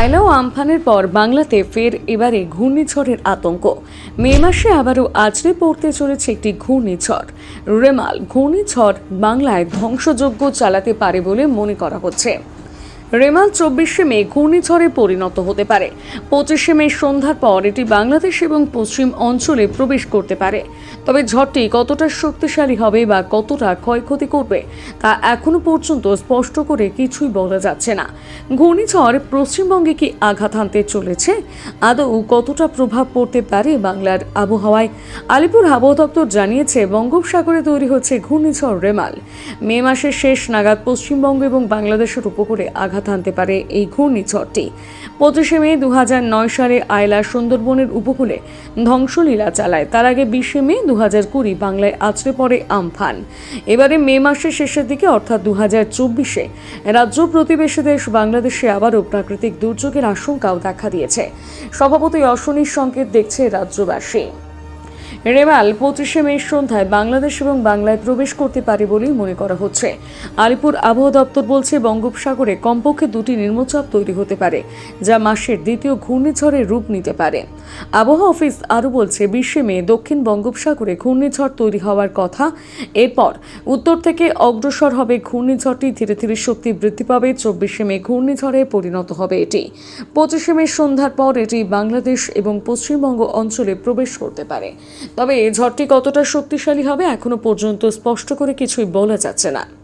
আইলা ও আমফানের পর বাংলাতে ফের এবারে ঘূর্ণিঝড়ের আতঙ্ক। মে মাসে আবারও আছড়ে পড়তে চলেছে একটি ঘূর্ণিঝড় রেমাল। ঘূর্ণিঝড় বাংলায় ধ্বংসযজ্ঞ চালাতে পারে বলে মনে করা হচ্ছে। রেমাল 24শে মে ঘূর্ণিঝড়ে পরিণত হতে পারে। 25শে মে সন্ধ্যার পর এটি বাংলাদেশ এবং পশ্চিম অঞ্চলে প্রবেশ করতে পারে। তবে ঝড়টি কতটা শক্তিশালী হবে বা কতটা ক্ষয়ক্ষতি করবে তা এখনো পর্যন্ত স্পষ্ট করে কিছুই বলা যাচ্ছে না। ঘূর্ণিঝড় পশ্চিমবঙ্গে কি আঘাত হানতে চলেছে? আদৌ কতটা প্রভাব পড়তে পারে বাংলার আবহাওয়ায়? আলিপুর আবহাওয়া দপ্তর জানিয়েছে, বঙ্গোপসাগরে তৈরি হচ্ছে ঘূর্ণিঝড় রেমাল। মে মাসের শেষ নাগাদ পশ্চিমবঙ্গ এবং বাংলাদেশের উপকূলে আঘাত আনতে পারে এই ঘূর্ণিঝড়টি। 25শে মে 2009 সালে আইলা সুন্দরবনের উপকূলে ধ্বংসলীলা চালায়। তার আগে 20শে মে 2020 বাংলায় আছড়ে পড়ে আমফান। এবারে মে মাসের শেষের দিকে অর্থাৎ 2024-এ রাজ্য প্রতিবেশী দেশ বাংলাদেশে আবারও প্রাকৃতিক দুর্যোগের আশঙ্কাও দেখা দিয়েছে। স্বভাবতই অশনির সংকেত দেখছে রাজ্যবাসী। রেমাল 25শে মে সন্ধ্যায় বাংলাদেশ এবং বাংলায় প্রবেশ করতে পারে বলেই মনে করা হচ্ছে। আলিপুর আবহাওয়া দপ্তর বলছে, বঙ্গোপসাগরে কমপক্ষে 2টি নিম্নচাপ তৈরি হতে পারে, যা মাসের দ্বিতীয় ঘূর্ণিঝড়ের রূপ নিতে পারে। আবহাওয়া অফিস আরও বলছে, 20শে মে দক্ষিণ বঙ্গোপসাগরে ঘূর্ণিঝড় তৈরি হওয়ার কথা। এরপর উত্তর থেকে অগ্রসর হবে ঘূর্ণিঝড়টি, ধীরে ধীরে শক্তি বৃদ্ধি পাবে। 24শে মে ঘূর্ণিঝড়ে পরিণত হবে এটি। 25শে মে সন্ধ্যার পর এটি বাংলাদেশ এবং পশ্চিমবঙ্গ অঞ্চলে প্রবেশ করতে পারে। তবে ঝড়টি কতটা শক্তিশালী হবে এখনো পর্যন্ত স্পষ্ট করে কিছুই বলা যাচ্ছে না।